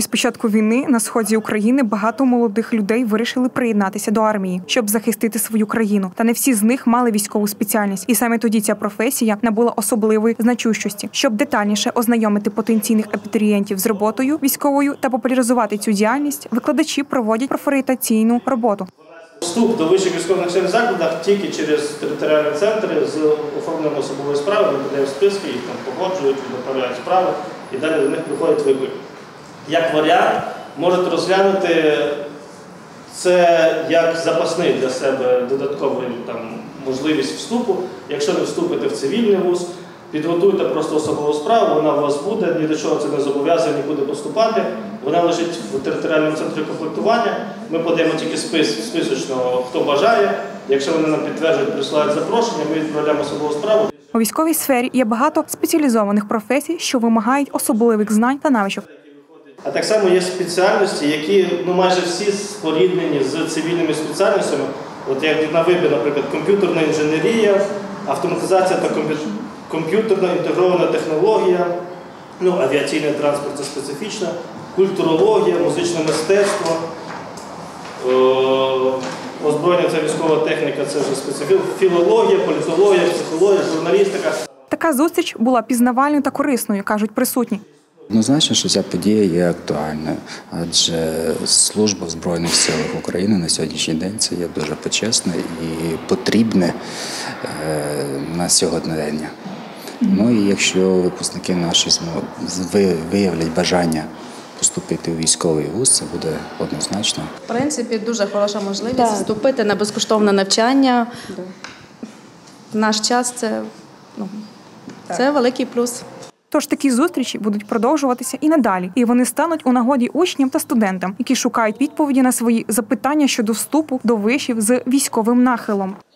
Із початку війни на сході України багато молодих людей вирішили приєднатися до армії, щоб захистити свою країну. Та не всі з них мали військову спеціальність. І саме тоді ця професія набула особливої значущості. Щоб детальніше ознайомити потенційних абітурієнтів з роботою військовою та популяризувати цю діяльність, викладачі проводять профорієнтаційну роботу. Вступ до вищих військових навчальних закладів тільки через територіальні центри з оформленням особової справи, ми подаємо списки, їх там погоджують, направляють справи і далі до них приходить виклик. Як варіант, можете розглянути це як запасний для себе додатковий можливість вступу. Якщо ви вступите в цивільний вуз, підготуйте просто особову справу, вона у вас буде, ні до чого це не зобов'язує нікуди поступати. Вона лежить в територіальному центрі комплектування. Ми подаємо тільки списочно, хто бажає. Якщо вони нам підтверджують, присилають запрошення, ми відправляємо особову справу. У військовій сфері є багато спеціалізованих професій, що вимагають особливих знань та навичок. А так само є спеціальності, які майже всі споріднені з цивільними спеціальностями. От як на вибір, наприклад, комп'ютерна інженерія, автоматизація та комп'ютерна інтегрована технологія, авіаційний транспорт – це специфічна, культурологія, музичне мистецтво, озброєння – це військова техніка, це вже специфічна, філологія, політологія, психологія, журналістика. Така зустріч була пізнавальною та корисною, кажуть присутні. Однозначно, що ця подія є актуальною, адже служба в Збройних силах України на сьогоднішній день це є дуже почесне і потрібне на сьогодення. І якщо випускники наші виявлять бажання поступити у військовий вуз, це буде однозначно. В принципі, дуже хороша можливість вступити на безкоштовне навчання. В наш час це великий плюс. Тож такі зустрічі будуть продовжуватися і надалі, і вони стануть у нагоді учням та студентам, які шукають відповіді на свої запитання щодо вступу до вишів з військовим нахилом.